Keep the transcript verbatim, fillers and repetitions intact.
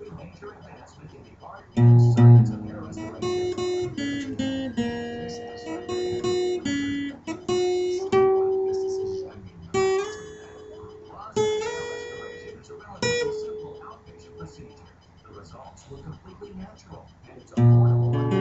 major advancement in the art and science of hair restoration. This aspect of hair positive hair restoration is a relatively simple outpatient procedure. The results were completely natural, and it's affordable.